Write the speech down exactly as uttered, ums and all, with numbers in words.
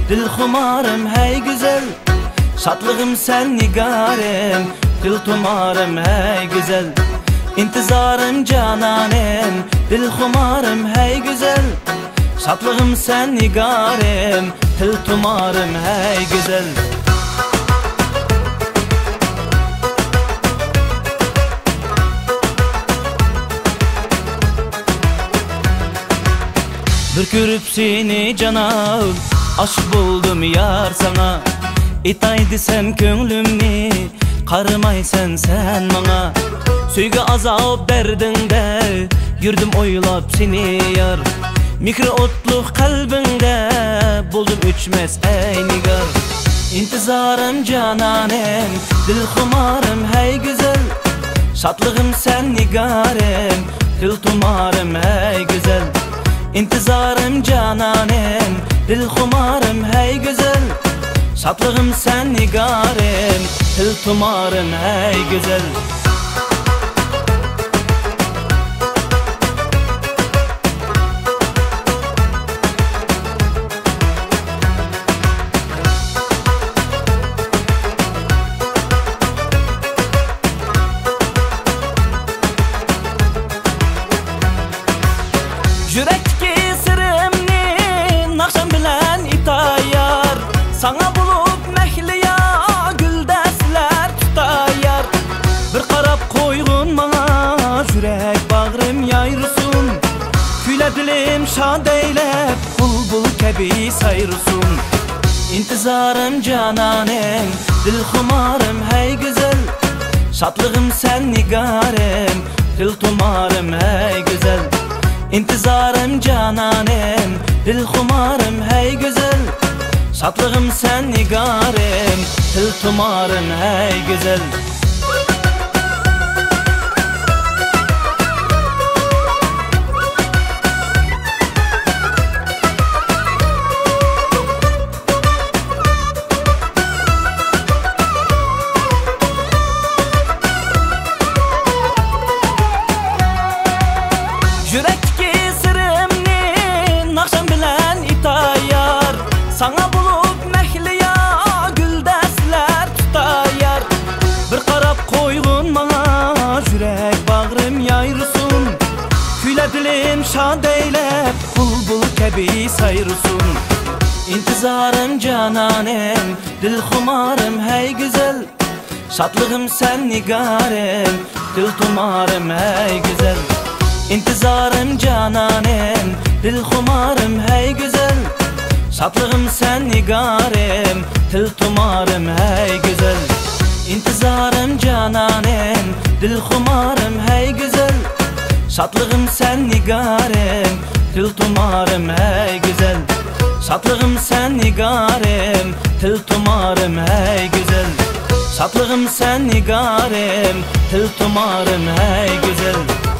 dil xumarım hey güzel. Şadlığım sen nigarem, dil tumarım hey güzel. İntizarım cananem, dil xumarım hey güzel. Şadlığım sen nigarem, dil tumarım hey güzel. Bir körüp seni canal, aşık buldum yar sana. İtay desem könglimni, qarmaysan sen bana. Söýge azap berdinde, yürdim oylap seni yar. Mikro otluk kalbinde, buldum üçmez ey nigar. İntizarım cananem, dil xumarım hey güzel. Şadlığım sen nigarem, dil tumarım hey güzel. İntizarım cananem, dil xumarım hey güzel. Şadlığım sen nigarem, dil tumarım hey güzel. Yürekki sirimni nakşam bilen itayar. Sana bulup mehliya güldesler tutayar. Bir qarap koygun bana, yürek bağrım yayrısın. Küyle dilim şad eylep, bulbul kebi sayrısın. İntizarım cananem, dil xumarım hey güzel. Şadlığım sen nigarem, dil tumarım hey güzel. İntizarım cananem, dil xumarım hey güzel. Şadlığım sen nigarem, dil tumarım hey güzel. Yürekki sirimni nakşam bilen itayar. Sana bulup mehliya güldesler tutayar. Bir qarap koygun bana, yürek bağrım yayrısın. Küyle dilim şad eylep, bulbul kebi sayrısın. İntizarım cananem, dil xumarım hey güzel. Şadlığım sen nigarem, dil tumarım hey güzel. İntizarım cananem, dil xumarım hey güzel. Şadlığım sen nigarem, dil tumarım hey güzel. İntizarım cananem, dil xumarım hey güzel. Şadlığım sen nigarem, dil tumarım hey güzel. Şadlığım sen nigarem, dil tumarım hey güzel. Şadlığım sen nigarem, dil tumarım hey güzel.